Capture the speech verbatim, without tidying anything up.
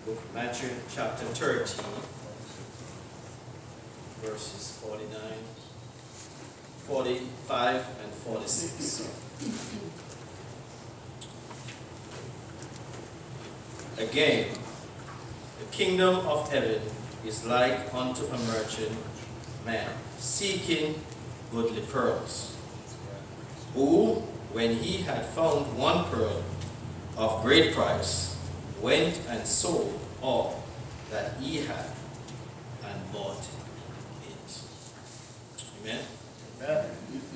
Book of Matthew, chapter thirteen, verses forty-nine, forty-five, and forty-six. Again, the kingdom of heaven is like unto a merchant man seeking goodly pearls, who, when he had found one pearl of great price, went and sold all that he had and bought it. Amen? Amen.